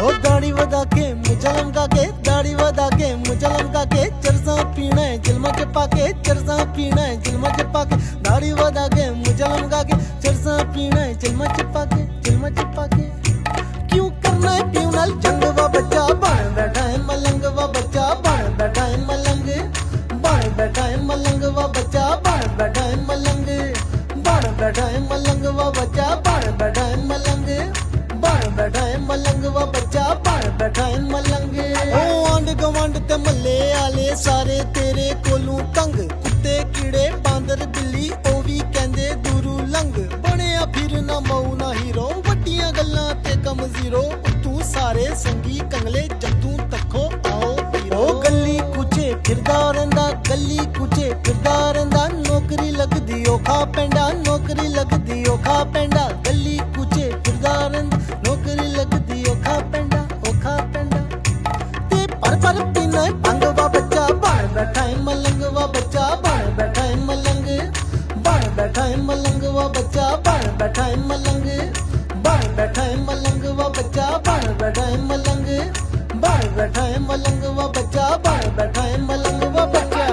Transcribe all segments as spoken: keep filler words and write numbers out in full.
ओ दाढ़ी वधा के मुझे लमका के, दाढ़ी वधा के मुझे लमका के, चरसा पीना है जिल्मा के पाके, चरसा पीना है जिल्मा के पाके, दाढ़ी वधा के मुझे लमका के, चरसा पीना है जिल्मा के पाके, जिल्मा के पाके। क्यों करना है प्यूनल जंगवा बच्चा, बन बैठा है मलंगवा बच्चा, बन बैठा है मलंग, बन बैठा है मलंगवा बच्चा, बन बैठा है मलंग, बन बैठा है मलंगवा बच्चा, बन बैठा है मलंग, बन बैठा है मलंगवा बच्चा, बन बैठा है मलंग। ओ आंड गवांड ते मल्ले आले सारे तेरे कोलू तंग, कुत्ते कीड़े बांदर बिल्ली ओ भी कहंदे दूरू लंग, बनिया फिर ना मऊ ना हीरो, वड्डियां गल्लां ते कम जीरो, तू सारे संगी कंगले जद्दू तक्को आओ ओ गली कुचे फिरदा रहिंदा, गली कुचे फिरदा रहिंदा, नौकरी लगदी औखा पैंदा, नौकरी लगदी औखा पैंदा, गली कुचे फिरदा रहिंदा, नौकरी लगदी औखा पैंदा, औखा पैंदा। ते पर पर पीना है भंगवा बच्चा, बन बैठा है मलंगवा बच्चा, बन बैठा है मलंग, बन बैठा है मलंगवा बच्चा, बन बैठा है मलंग, बन बैठा है मलंगवा बच्चा, बन बैठा है मलंग, बन बैठा है मलंगवा बच्चा, बन बैठा है मलंगवा बच्चा।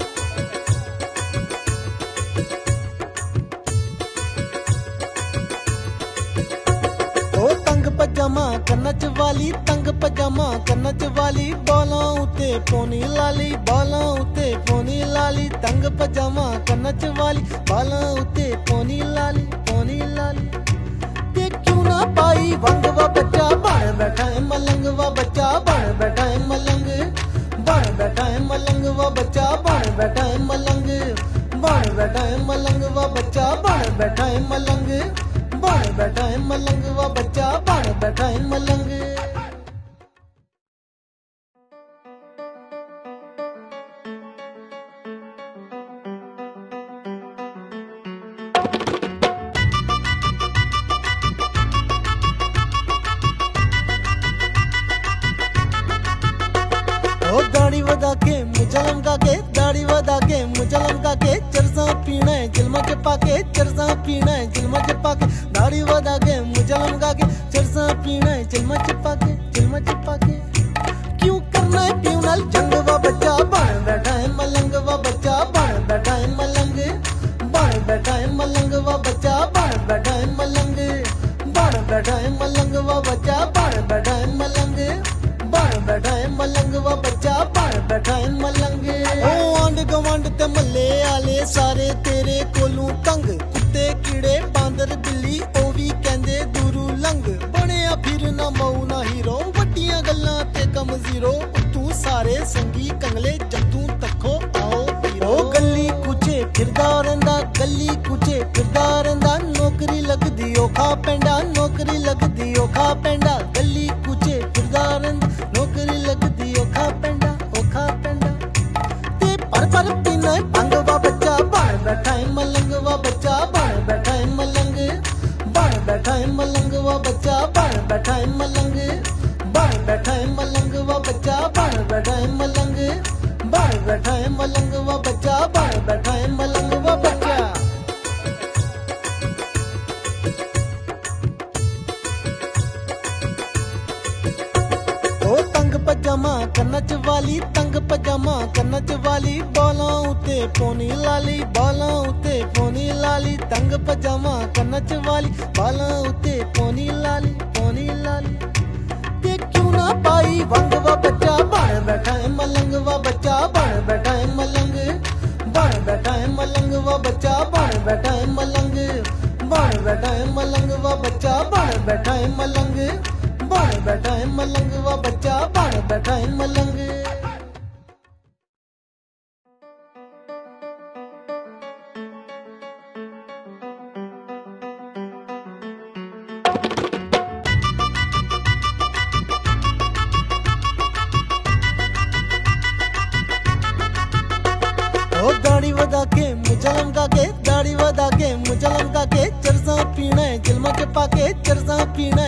ओ तंग पजामा कन्नच वाली, तंग पजामा कन्नच वाली, बालां उत्ते पोनी लाली, बालां उत्ते पोनी लाली, तंग पजामा कन्नच वाली, बालां उत्ते पोनी लाली, पोनी लाली। ते क्यों ना पाई वंगवा बच्चा, बन बैठा है मलंगवा बच्चा, बन बैठा है मलंग, बन बैठा है मलंगवा बच्चा, बन बैठा है मलंग, बन बैठा है मलंगवा बच्चा, बन बैठा है मलंग, बन बैठा है मलंगवा बच्चा, बन बैठा है मलंग। ओ दाढ़ी वधा के मुझे लमका के, दाढ़ी वधा के मुझे लमका के, चरसा पीना है जिल्मा के पाके, चरसा पीना है जिल्मा के पाके, दाढ़ी वधा के मुझे लमका के, चरसा पीना है जिल्मा के पाके, जिल्मा के पाके। क्यों करना है प्यूनल जंगवा बच्चा, बन बैठा है मलंगवा बच्चा, बन बैठा है मलंग, बन बैठा है मलंगवा बच्चा, बन बैठा है मलंग, बन बैठा है मलंगवा बच्चा, बन बैठा है मलंग, बन बैठा है मलंगवा बच्चा, बन बैठा है मलंग। ओ आंड गवांड ते मल्ले आले सारे तेरे कोलू तंग, कुत्ते कीड़े बांदर बिल्ली ओ भी कहंदे दूरू लंग, बनिया फिर ना मऊ ना हीरो, वड्डियां गल्लां ते कम जीरो, तू सारे संगी कंगले जद्दू तक्को आओ ओ गली कुचे फिरदा रहिंदा, गली कुचे फिरदा रहिंदा, नौकरी लगदी औखा पैंदा, नौकरी लगदी औखा पैंदा, गली कुचे फिरदा रहिंदा, नौकरी लगदी औखा पैंदा, औखा पैंदा। ते पर पर पीना है भंगवा बच्चा, बन बैठा है मलंगवा बच्चा, बन बैठा है मलंग, बन बैठा है मलंगवा बच्चा, बन बैठा है मलंग, बन बैठा है मलंगवा बच्चा, बन बैठा है मलंग, बन बैठा है मलंगवा बच्चा, बन बैठा है मलंगवा बच्चा। ओ तंग पजामा कन्नच वाली, तंग पजामा कन्नच वाली, बालां उत्ते पोनी लाली, बालां उत्ते पोनी लाली, तंग पजामा कन्नच वाली, बालां उत्ते पोनी लाली, पोनी लाली। ते क्यों ना पाई वंगवा बच्चा, बन बैठा है मलंगवा बच्चा, बन बैठा है मलंग, बन बैठा है मलंगवा बच्चा, बन बैठा है मलंग, बन बैठा है मलंगवा बच्चा, बन बैठा है मलंग, बन बैठा है मलंगवा बच्चा, बन बैठा है मलंग। ओ दाढ़ी वधा के मुझे लमका के, दाढ़ी वधा के मुझे लमका के, चरसा पीना है जिल्मा के पाके, चरसा पीना